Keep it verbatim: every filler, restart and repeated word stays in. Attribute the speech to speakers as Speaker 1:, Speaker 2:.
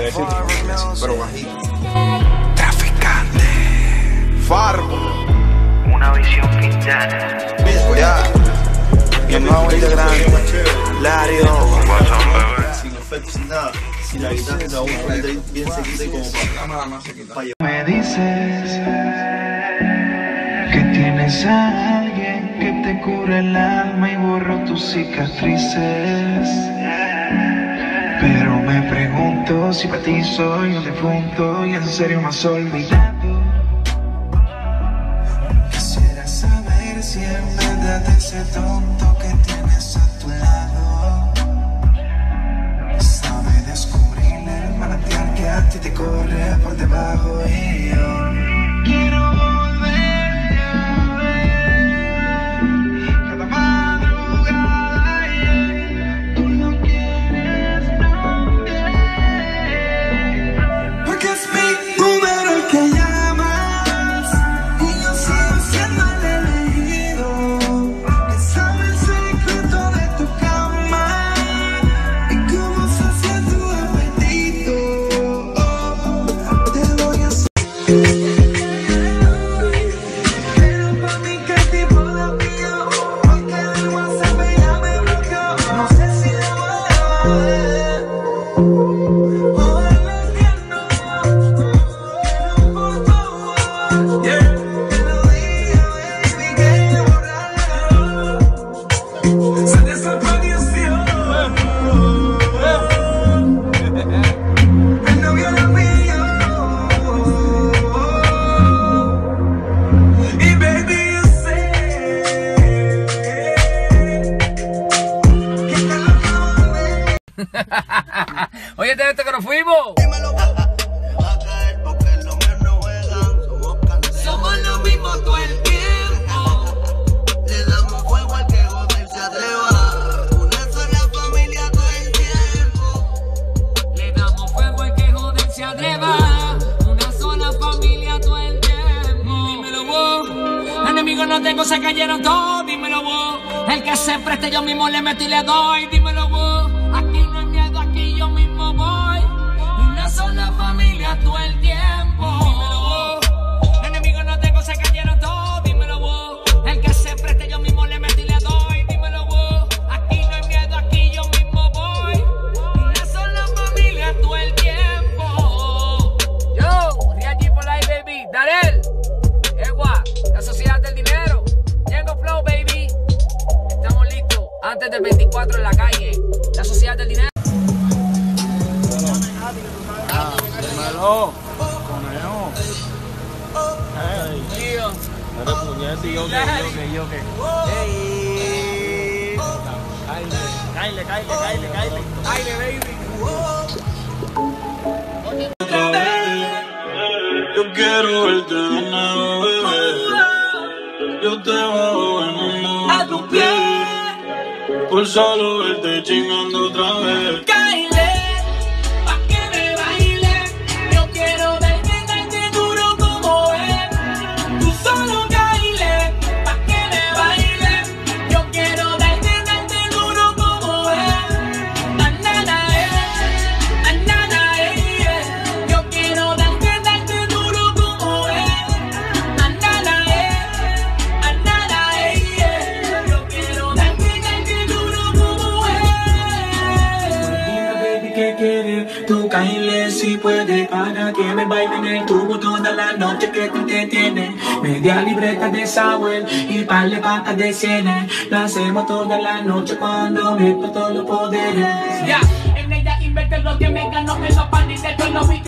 Speaker 1: decirte, pero bajito. Traficante. Farbo.
Speaker 2: Una visión Quintana.
Speaker 1: Ya. Y el nuevo de grande. Lario. Sin efecto, sin nada. Si la guitarra se va a poner bien sequita y como para llevar.
Speaker 3: Me dices que tienes a alguien que te cura el alma y borró tus cicatrices. Pero me pregunto si para ti soy un difunto y en serio me has olvidado. Quisiera saber si en verdad ese tonto que tienes a tu lado sabe descubrir el manantial que a ti te corre por debajo y yo quiero volver a ver cada madrugada y tú no quieres también porque es mi número el que llamas y yo sigo siendo el elegido que sabe el secreto de tu cama y cómo sacia tu apetito. Te voy a hacer pero pa' mí que tipo la mío porque el WhatsApp ya me bloqueó. No sé si la voy a ver ojalá que no pero por favor yeah. Que lo diga baby que borrarlo se desapareció el novio lo mío y baby yo sé que te lo acabo de ver.
Speaker 4: Oye, ¿te viste que nos fuimos?
Speaker 5: Va a caer porque los míos no juegan. Somos canceros.
Speaker 4: Somos lo mismo todo el tiempo.
Speaker 5: Le damos fuego al que joder se atreva. Una sola familia todo el tiempo.
Speaker 4: Le damos fuego al que joder se atreva. Una sola familia todo el tiempo. Dímelo vos. Enemigos no tengo, se cayeron todos. Dímelo vos. El que se preste yo mismo le meto y le doy. Dímelo vos. Aquí no hay miedo, aquí yo mismo voy. Una sola familia todo el tiempo. Dímelo vos. Enemigos no tengo, se cayeron todos. Dímelo vos. El que se preste yo mismo le meto y le doy. Dímelo vos. Aquí no hay miedo, aquí yo mismo voy. Una sola familia todo el tiempo. Yo, Real G for Life, baby. Darel, Egua, la Sociedad del Dinero. Django Flow, baby. Estamos listos. Antes del veinticuatro en la calle. La Sociedad del Dinero.
Speaker 6: Dímelo, conejo. Ey,
Speaker 4: Tío.
Speaker 6: eres puñete, yo que, yo que, yo que. Ey. Cáile, cáile, cáile, cáile.
Speaker 4: Aire, baby.
Speaker 7: Yo quiero verte de nuevo, bebé. Yo te bajo en un mundo a tu pie. Por solo verte chingando otra vez.
Speaker 4: Cáile, pa' que me baile. Yo quiero verte, darte duro como él. Tú solo cáile, pa' que me baile. Yo quiero darte, darte duro como él. Anana, eh, anana, eh, eh. Yo quiero darte, darte duro como él. Anana, eh, anana, eh, eh. Yo quiero darte, darte duro como él.
Speaker 3: Dime, baby, ¿qué quieres? Tú cáele si puedes para que me baile en el tubo toda la noche que tú te tienes. Media libreta de sour y par de patas de cienes. Lo hacemos toda la noche cuando meto todos los poderes.
Speaker 4: Ya, en ella invierte lo que me ganó en los panis de todos los